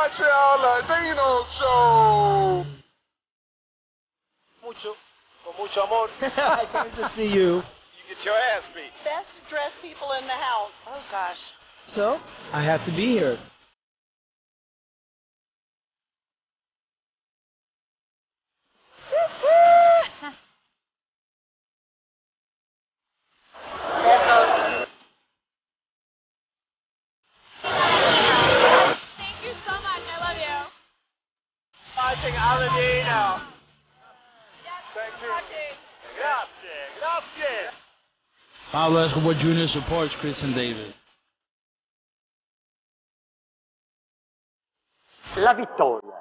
Michelle Ladino Show. Con mucho amor. I came to see you. You get your ass beat. Best dressed people in the house. Oh, gosh. So, I have to be here. Thank you so much. I love you. Watching Aladino. Thank you. Grazie, grazie. Pablo Escobar Jr. supports Kristen Davis. La vittoria